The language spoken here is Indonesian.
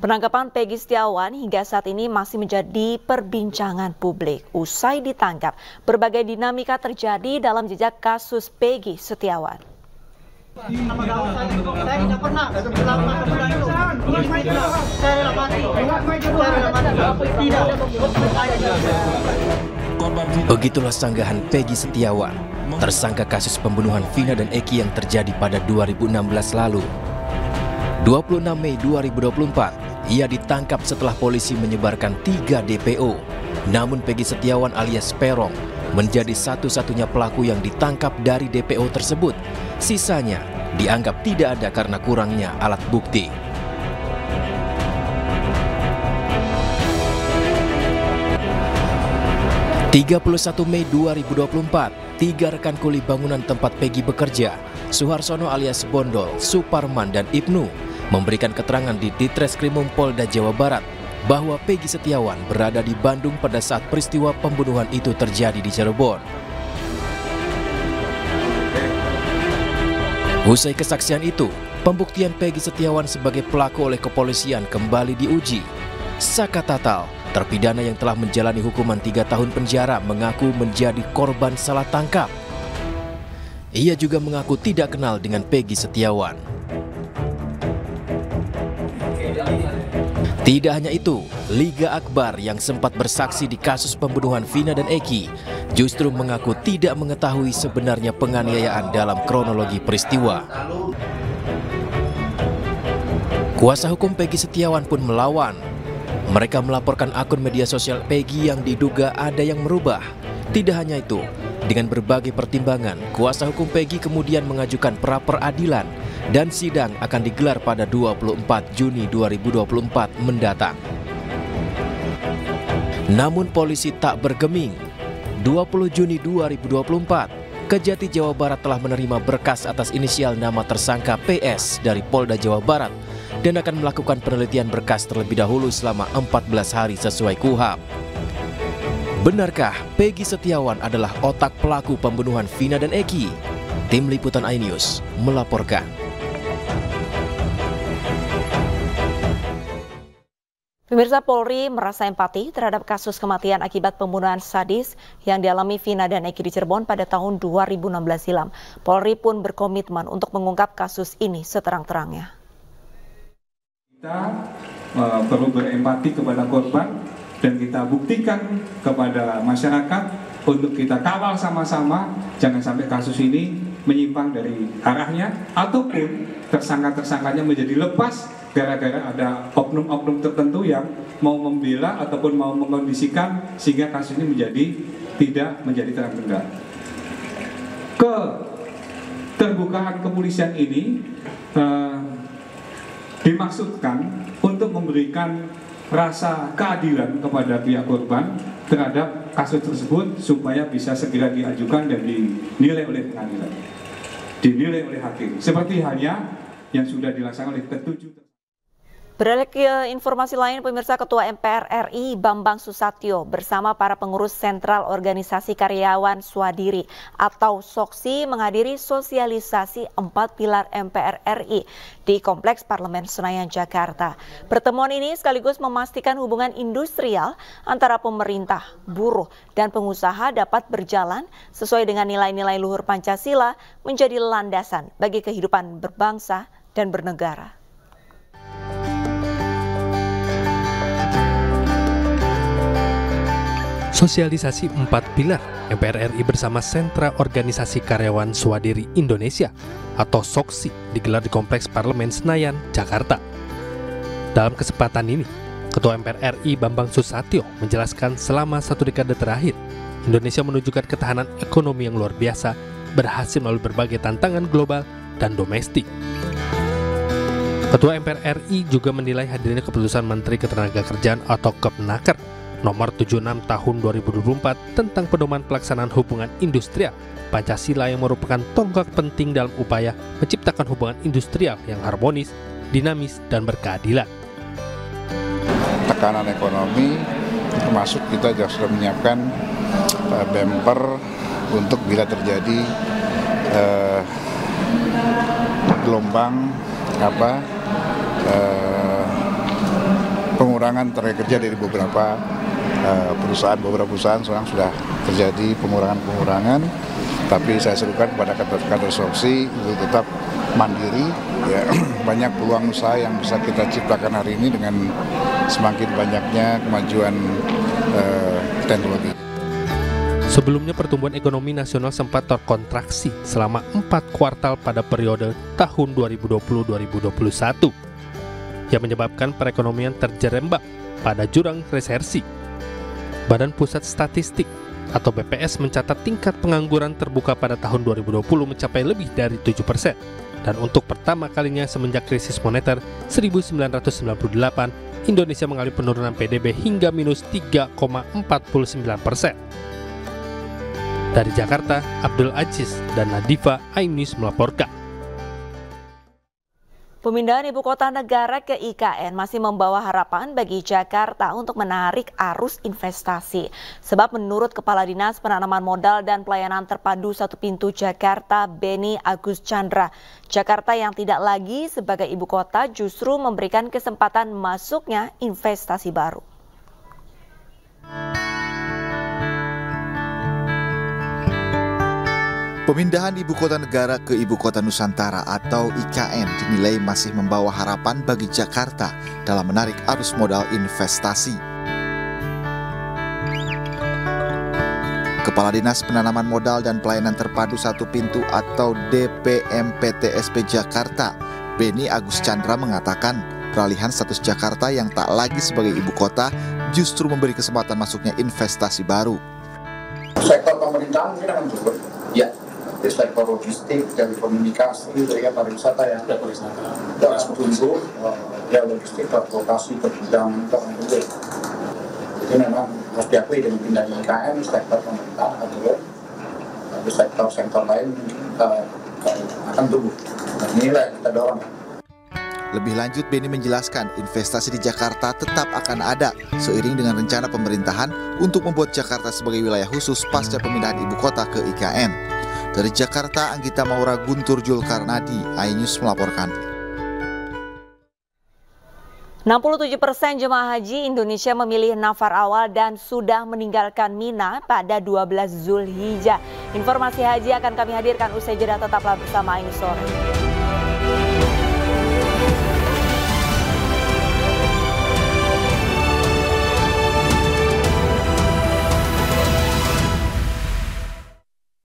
Penangkapan Peggy Setiawan hingga saat ini masih menjadi perbincangan publik. Usai ditangkap, berbagai dinamika terjadi dalam jejak kasus Peggy Setiawan. Begitulah sanggahan Peggy Setiawan, tersangka kasus pembunuhan Vina dan Eki yang terjadi pada 2016 lalu. 26 Mei 2024, ia ditangkap setelah polisi menyebarkan 3 DPO. Namun Peggy Setiawan alias Peron menjadi satu-satunya pelaku yang ditangkap dari DPO tersebut. Sisanya dianggap tidak ada karena kurangnya alat bukti. (31 Mei 2024), 3 rekan kuli bangunan tempat Peggy bekerja, Suharsono alias Bondol, Suparman, dan Ibnu, memberikan keterangan di Ditreskrimum Polda Jawa Barat bahwa Peggy Setiawan berada di Bandung pada saat peristiwa pembunuhan itu terjadi di Cirebon. Usai kesaksian itu, pembuktian Peggy Setiawan sebagai pelaku oleh kepolisian kembali diuji. Saka Tatal, terpidana yang telah menjalani hukuman 3 tahun penjara, mengaku menjadi korban salah tangkap. Ia juga mengaku tidak kenal dengan Peggy Setiawan. Tidak hanya itu, Liga Akbar yang sempat bersaksi di kasus pembunuhan Vina dan Eki justru mengaku tidak mengetahui sebenarnya penganiayaan dalam kronologi peristiwa. Kuasa hukum Peggy Setiawan pun melawan. Mereka melaporkan akun media sosial Peggy yang diduga ada yang merubah. Tidak hanya itu, dengan berbagai pertimbangan, kuasa hukum Peggy kemudian mengajukan pra-peradilan dan sidang akan digelar pada 24 Juni 2024 mendatang. Namun polisi tak bergeming. 20 Juni 2024, Kejati Jawa Barat telah menerima berkas atas inisial nama tersangka PS dari Polda Jawa Barat dan akan melakukan penelitian berkas terlebih dahulu selama 14 hari sesuai KUHP. Benarkah Peggy Setiawan adalah otak pelaku pembunuhan Vina dan Eki? Tim Liputan iNews melaporkan. Pemirsa, Polri merasa empati terhadap kasus kematian akibat pembunuhan sadis yang dialami Vina dan Eki di Cirebon pada tahun 2016 silam. Polri pun berkomitmen untuk mengungkap kasus ini seterang-terangnya. Kita perlu berempati kepada korban dan kita buktikan kepada masyarakat untuk kita kawal sama-sama, jangan sampai kasus ini menyimpang dari arahnya ataupun tersangka-tersangkanya menjadi lepas gara-gara ada oknum-oknum tertentu yang mau membela ataupun mau mengkondisikan sehingga kasus ini tidak menjadi terang-benderang. Keterbukaan kepolisian ini dimaksudkan untuk memberikan rasa keadilan kepada pihak korban terhadap kasus tersebut supaya bisa segera diajukan dan dinilai oleh pengadilan, dinilai oleh hakim, seperti halnya yang sudah dilaksanakan oleh ketujuh. Beralih ke informasi lain, pemirsa, Ketua MPR RI Bambang Susatyo bersama para pengurus Sentral Organisasi Karyawan Swadiri atau SOKSI menghadiri sosialisasi 4 pilar MPR RI di Kompleks Parlemen Senayan, Jakarta. Pertemuan ini sekaligus memastikan hubungan industrial antara pemerintah, buruh, dan pengusaha dapat berjalan sesuai dengan nilai-nilai luhur Pancasila menjadi landasan bagi kehidupan berbangsa dan bernegara. Sosialisasi 4 pilar MPR RI bersama Sentra Organisasi Karyawan Swadiri Indonesia atau SOKSI digelar di Kompleks Parlemen Senayan, Jakarta. Dalam kesempatan ini, Ketua MPR RI Bambang Susatyo menjelaskan selama 1 dekade terakhir, Indonesia menunjukkan ketahanan ekonomi yang luar biasa, berhasil melalui berbagai tantangan global dan domestik. Ketua MPR RI juga menilai hadirnya keputusan Menteri Ketenagakerjaan atau Kepmenaker Nomor 76 Tahun 2024 tentang pedoman pelaksanaan hubungan industrial Pancasila yang merupakan tonggak penting dalam upaya menciptakan hubungan industrial yang harmonis, dinamis, dan berkeadilan. Tekanan ekonomi, termasuk kita juga sudah menyiapkan bumper untuk bila terjadi gelombang pengurangan tenaga kerja dari beberapa perusahaan sekarang sudah terjadi pengurangan, tapi saya serukan kepada kader Soksi untuk tetap mandiri, ya. Banyak peluang usaha yang bisa kita ciptakan hari ini dengan semakin banyaknya kemajuan teknologi. Sebelumnya pertumbuhan ekonomi nasional sempat terkontraksi selama 4 kuartal pada periode tahun 2020-2021 yang menyebabkan perekonomian terjerembab pada jurang resesi. Badan Pusat Statistik atau BPS mencatat tingkat pengangguran terbuka pada tahun 2020 mencapai lebih dari 7%. Dan untuk pertama kalinya semenjak krisis moneter 1998, Indonesia mengalami penurunan PDB hingga minus 3,49%. Dari Jakarta, Abdul Aziz dan Nadifa Ainus melaporkan. Pemindahan ibu kota negara ke IKN masih membawa harapan bagi Jakarta untuk menarik arus investasi. Sebab menurut Kepala Dinas Penanaman Modal dan Pelayanan Terpadu Satu Pintu Jakarta, Beni Agus Chandra, Jakarta yang tidak lagi sebagai ibu kota justru memberikan kesempatan masuknya investasi baru. Pemindahan ibu kota negara ke ibu kota Nusantara atau IKN dinilai masih membawa harapan bagi Jakarta dalam menarik arus modal investasi. Kepala Dinas Penanaman Modal dan Pelayanan Terpadu Satu Pintu atau DPMPTSP Jakarta, Beni Agus Chandra mengatakan peralihan status Jakarta yang tak lagi sebagai ibu kota justru memberi kesempatan masuknya investasi baru. Sektor pemerintahan mungkin akan turun. Ya. Di sektor logistik, telekomunikasi, pariwisata ya. Dan tumbuh, ya logistik, transportasi, bidang tertentu. Jadi memang harus diakui dengan pindahnya IKN, sektor pemerintahan akan turun. Tapi sektor lain mungkin akan tumbuh. Dan inilah yang kita dorong. Lebih lanjut, Beni menjelaskan investasi di Jakarta tetap akan ada seiring dengan rencana pemerintahan untuk membuat Jakarta sebagai wilayah khusus pasca pemindahan ibu kota ke IKN. Dari Jakarta, Anggita Maura Guntur Julkarnadi, iNews melaporkan. 67% jemaah haji Indonesia memilih nafar awal dan sudah meninggalkan Mina pada 12 Zulhijjah. Informasi haji akan kami hadirkan usai jeda, tetaplah bersama iNews Sore.